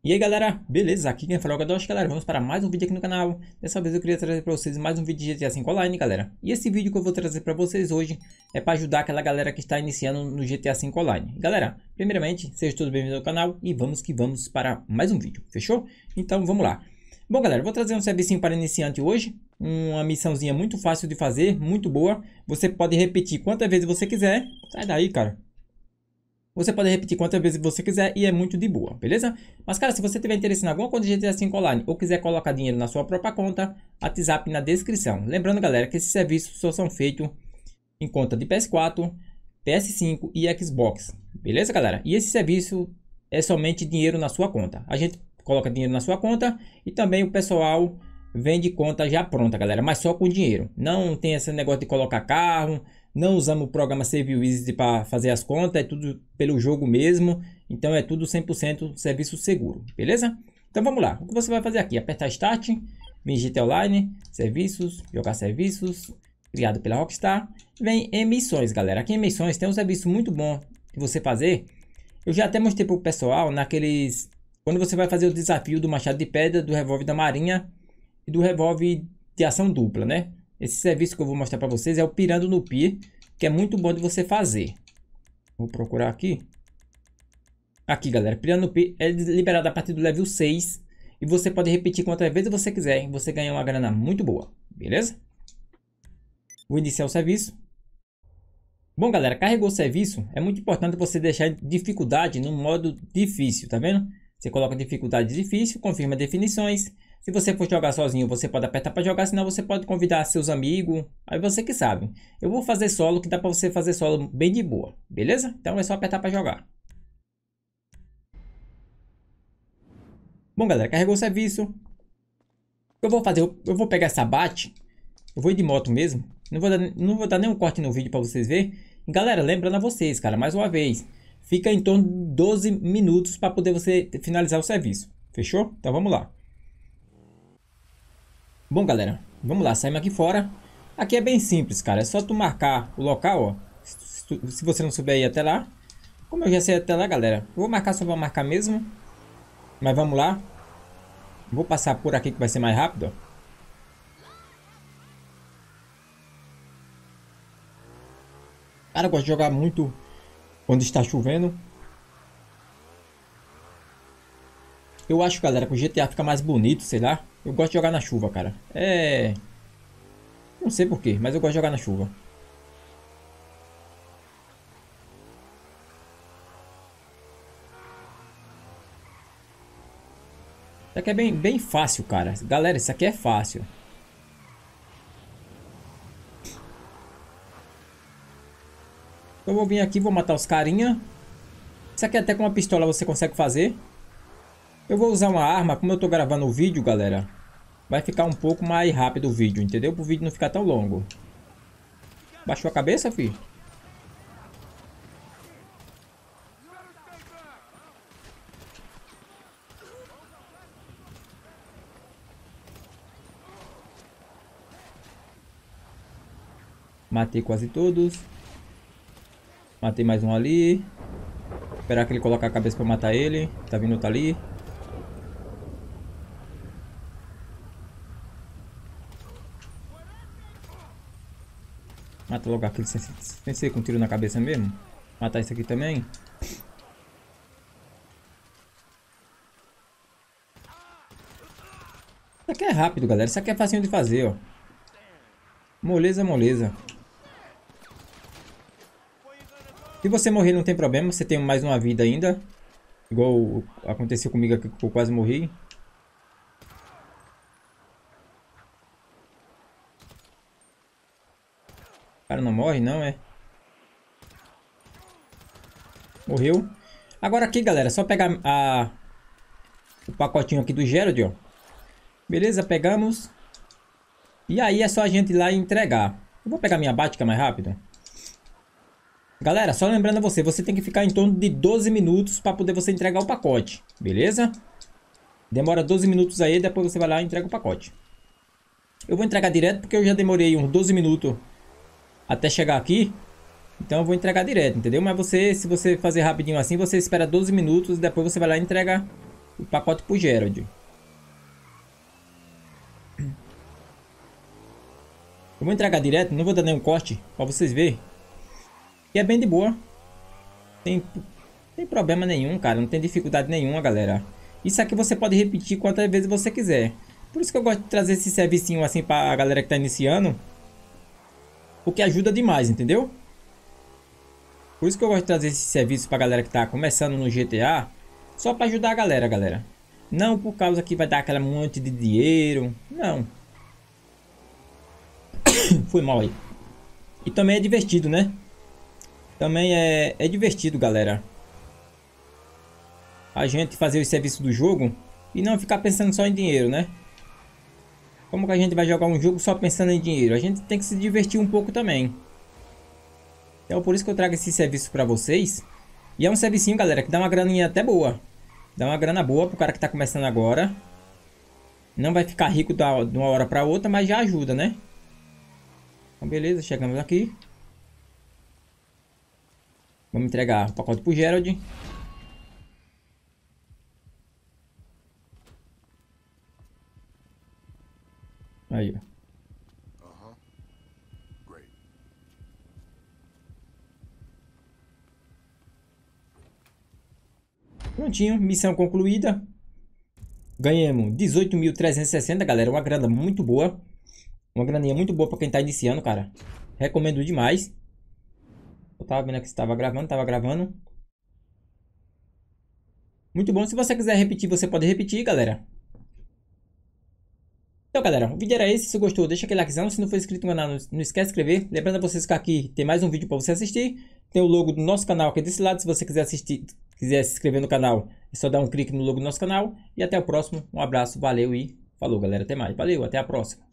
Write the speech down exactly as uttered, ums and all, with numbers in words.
E aí galera, beleza? Aqui quem fala é o Gadosh, galera, vamos para mais um vídeo aqui no canal. Dessa vez eu queria trazer para vocês mais um vídeo de G T A cinco Online, galera. E esse vídeo que eu vou trazer para vocês hoje é para ajudar aquela galera que está iniciando no G T A cinco Online. Galera, primeiramente, sejam todos bem-vindos ao canal e vamos que vamos para mais um vídeo, fechou? Então vamos lá. Bom galera, vou trazer um serviço para iniciante hoje. Uma missãozinha muito fácil de fazer, muito boa. Você pode repetir quantas vezes você quiser. Sai daí, cara. Você pode repetir quantas vezes você quiser e é muito de boa, beleza? Mas, cara, se você tiver interesse em alguma coisa de G T A cinco Online ou quiser colocar dinheiro na sua própria conta, WhatsApp na descrição. Lembrando, galera, que esses serviços só são feitos em conta de P S quatro, P S cinco e Xbox, beleza, galera? E esse serviço é somente dinheiro na sua conta. A gente coloca dinheiro na sua conta e também o pessoal vende conta já pronta, galera, mas só com dinheiro. Não tem esse negócio de colocar carro. Não usamos o programa SaveWizard para fazer as contas, é tudo pelo jogo mesmo. Então é tudo cem por cento serviço seguro, beleza? Então vamos lá, o que você vai fazer aqui? Apertar Start, vem G T A Online, Serviços, Jogar Serviços, criado pela Rockstar. Vem em Missões, galera. Aqui em Missões tem um serviço muito bom de você fazer. Eu já até mostrei para o pessoal naqueles... Quando você vai fazer o desafio do Machado de Pedra, do Revólver da Marinha e do Revólver de ação dupla, né? Esse serviço que eu vou mostrar para vocês é o Pirando no Pier, que é muito bom de você fazer. Vou procurar aqui. Aqui, galera. Pirando no Pier é liberado a partir do level seis. E você pode repetir quantas vezes você quiser. E você ganha uma grana muito boa. Beleza? Vou iniciar o serviço. Bom, galera. Carregou o serviço. É muito importante você deixar dificuldade no modo difícil. Tá vendo? Você coloca dificuldade difícil. Confirma definições. Se você for jogar sozinho, você pode apertar para jogar, senão você pode convidar seus amigos, aí você que sabe. Eu vou fazer solo, que dá para você fazer solo bem de boa, beleza? Então é só apertar para jogar. Bom, galera, carregou o serviço. Eu vou fazer, eu vou pegar essa bate, eu vou ir de moto mesmo. Não vou dar, não vou dar nenhum corte no vídeo para vocês verem. E, galera, lembrando a vocês, cara, mais uma vez, fica em torno de doze minutos para poder você finalizar o serviço. Fechou? Então vamos lá. Bom, galera, vamos lá, saímos aqui fora. Aqui é bem simples, cara, é só tu marcar o local, ó. Se, se você não souber ir até lá. Como eu já sei até lá, galera, eu vou marcar, só vou marcar mesmo. Mas vamos lá. Vou passar por aqui que vai ser mais rápido, ó. Cara, eu gosto de jogar muito quando está chovendo. Eu acho, galera, que o G T A fica mais bonito, sei lá. Eu gosto de jogar na chuva, cara. É... Não sei porquê, mas eu gosto de jogar na chuva. Isso aqui é bem, bem fácil, cara. Galera, isso aqui é fácil. Eu vou vir aqui, vou matar os carinha. Isso aqui até com uma pistola você consegue fazer. Eu vou usar uma arma, como eu tô gravando o vídeo, galera, vai ficar um pouco mais rápido o vídeo, entendeu? Para o vídeo não ficar tão longo. Baixou a cabeça, filho? Matei quase todos. Matei mais um ali. Esperar que ele coloque a cabeça para matar ele. Tá vindo outro ali. Mata logo aquele sem, sem ser com tiro na cabeça mesmo. Matar esse aqui também. Isso aqui é rápido, galera. Isso aqui é facinho de fazer, ó. Moleza, moleza. Se você morrer não tem problema. Você tem mais uma vida ainda. Igual aconteceu comigo aqui que eu quase morri. O cara não morre, não, é? Morreu. Agora aqui, galera, só pegar a... o pacotinho aqui do Gerald, ó. Beleza, pegamos. E aí é só a gente ir lá e entregar. Eu vou pegar minha Batica mais rápido. Galera, só lembrando a você, você tem que ficar em torno de doze minutos para poder você entregar o pacote. Beleza? Demora doze minutos aí, depois você vai lá e entrega o pacote. Eu vou entregar direto porque eu já demorei uns doze minutos até chegar aqui. Então eu vou entregar direto, entendeu? Mas você, se você fazer rapidinho assim, você espera doze minutos e depois você vai lá e entrega o pacote pro Gerald. Eu vou entregar direto, não vou dar nenhum corte pra vocês verem. E é bem de boa. Tem, tem problema nenhum, cara. Não tem dificuldade nenhuma, galera. Isso aqui você pode repetir quantas vezes você quiser. Por isso que eu gosto de trazer esse servicinho assim pra galera que tá iniciando. Porque ajuda demais, entendeu? Por isso que eu gosto de trazer esse serviço pra galera que tá começando no G T A. Só pra ajudar a galera, galera. Não por causa que vai dar aquela monte de dinheiro. Não. Foi mal aí. E também é divertido, né? Também é, é divertido, galera. A gente fazer o serviço do jogo e não ficar pensando só em dinheiro, né? Como que a gente vai jogar um jogo só pensando em dinheiro? A gente tem que se divertir um pouco também. Então por isso que eu trago esse serviço pra vocês. E é um servicinho, galera, que dá uma graninha até boa. Dá uma grana boa pro cara que tá começando agora. Não vai ficar rico da, de uma hora pra outra, mas já ajuda, né? Então beleza, chegamos aqui. Vamos entregar o pacote pro Gerald. Aí, ó. Prontinho, missão concluída. Ganhamos dezoito mil trezentos e sessenta, galera. Uma grana muito boa. Uma graninha muito boa pra quem tá iniciando, cara. Recomendo demais. Eu tava vendo aqui se tava gravando, tava gravando. Muito bom. Se você quiser repetir, você pode repetir, galera. Então, galera, o vídeo era esse. Se gostou, deixa aquele likezão. Se não for inscrito no canal, não esquece de se inscrever. Lembrando a vocês que aqui tem mais um vídeo para você assistir. Tem o logo do nosso canal aqui desse lado. Se você quiser assistir, quiser se inscrever no canal, é só dar um clique no logo do nosso canal. E até o próximo. Um abraço, valeu e falou, galera. Até mais. Valeu, até a próxima.